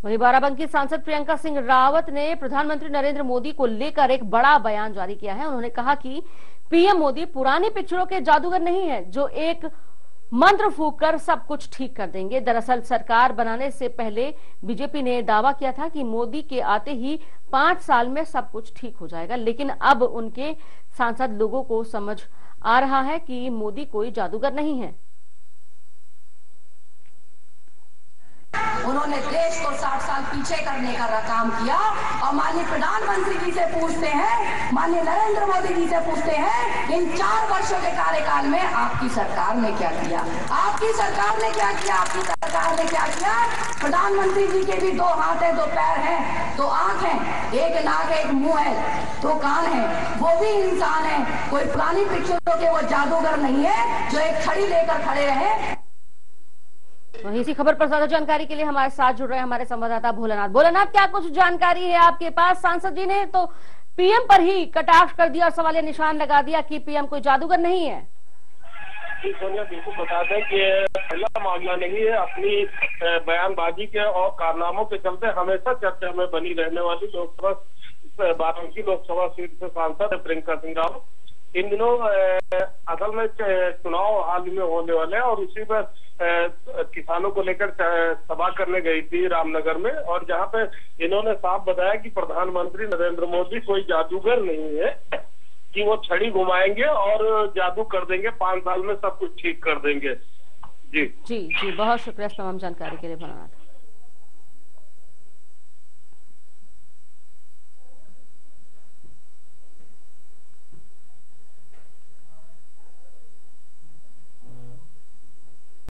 वहीं बाराबंकी सांसद प्रियंका सिंह रावत ने प्रधानमंत्री नरेंद्र मोदी को लेकर एक बड़ा बयान जारी किया है। उन्होंने कहा कि पीएम मोदी पुरानी पिक्चरों के जादूगर नहीं है जो एक मंत्र फूंक कर सब कुछ ठीक कर देंगे। दरअसल सरकार बनाने से पहले बीजेपी ने दावा किया था कि मोदी के आते ही 5 साल में सब कुछ ठीक हो जाएगा, लेकिन अब उनके सांसद लोगों को समझ आ रहा है कि मोदी कोई जादूगर नहीं है। उन्होंने देश को 60 साल पीछे करने का काम किया और माननीय प्रधानमंत्री जी से पूछते हैं, माननीय नरेंद्र मोदी जी से पूछते हैं, इन 4 वर्षों के कार्यकाल में आपकी सरकार ने क्या किया? आपकी सरकार ने क्या किया? आपकी सरकार ने क्या किया? प्रधानमंत्री जी के भी 2 हाथ है, 2 पैर हैं, 2 आंख है, 1 नाक है, 1 मुंह है, 2 कान है, वो भी इंसान है। कोई पुरानी पिक्चरों के वो जादूगर नहीं है जो एक छड़ी लेकर खड़े रहे। वहीं इसी खबर पर ज्यादा जानकारी के लिए हमारे साथ जुड़ रहे हैं हमारे संवाददाता भोलानाथ, क्या कुछ जानकारी है आपके पास? सांसद जी ने तो पीएम पर ही कटाक्ष कर दिया और सवालिया निशान लगा दिया कि पीएम कोई जादूगर नहीं है। जी सोनिया, बिल्कुल बता दें कि पहला मामला नहीं है। अपनी बयानबाजी के और कारनामों के चलते हमेशा चर्चा में बनी रहने वाली बाराबंकी लोकसभा सीट से सांसद प्रियंका सिंह रावत इन दिनों असल में चुनाव हाल में होने वाले हैं और उसी पर किसानों को लेकर सभा करने गई थी रामनगर में, और जहां पे इन्होंने साफ बताया कि प्रधानमंत्री नरेंद्र मोदी कोई जादूगर नहीं है कि वो छड़ी घुमाएंगे और जादू कर देंगे, 5 साल में सब कुछ ठीक कर देंगे। जी जी जी, बहुत शुक्रिया तमाम जानकारी के लिए भोलानाथ।